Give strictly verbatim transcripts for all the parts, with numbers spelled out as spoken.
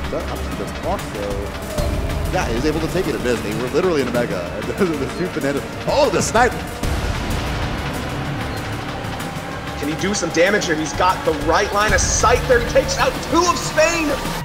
up to the mark, though. Yeah, he was able to take it. It missed. They were literally in a mega. The two bananas. Oh, the snipe! Can he do some damage here? He's got the right line of sight there. He takes out two of Spain.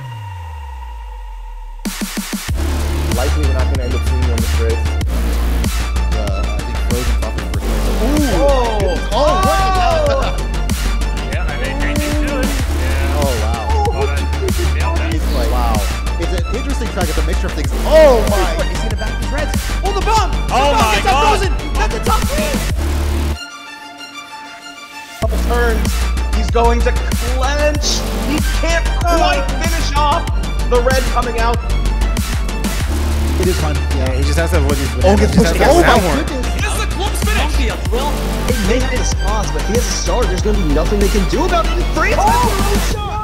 Likely we're not going to end up seeing you on this race. Uh, I think Frozen talking for him. Ooh! Oh! Oh! Oh! Yeah, I mean, great thing to it. Yeah. Oh, wow. Hold on. Yeah, It's like, wow. It's an interesting track. It's a mixture of things. Oh, my! You see the back of his reds. Oh, the bomb! Oh, the bomb my gets God. Frozen at the top three! Couple turns. He's going to clench. He can't quite finish off the red coming out. It is fun. Yeah, he just has to avoid these Oh, bananas. gets He just pushed. has to Oh, have my more. goodness. This is a close finish. Well, it may have the spots, but he has a star. There's going to be nothing they can do about it in three. Oh,